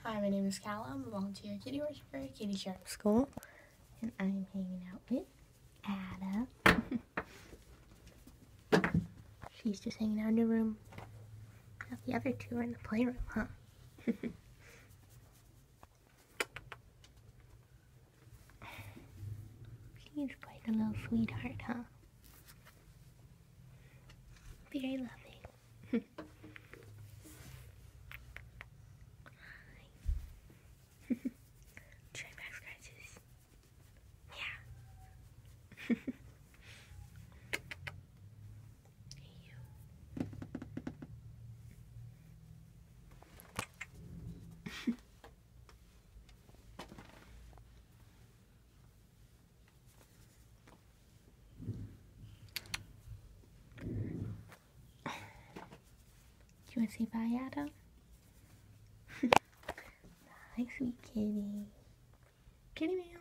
Hi, my name is Callum. I'm a volunteer kitty worshiper at Kitty Sharp School, and I'm hanging out with Ada. She's just hanging out in the room. Now the other two are in the playroom, huh? She's quite a little sweetheart, huh? Very loving. Try back scratches. Yeah. Hey, you. Do you want to say bye, Adam? Bye, sweet kitty. Kitty meow.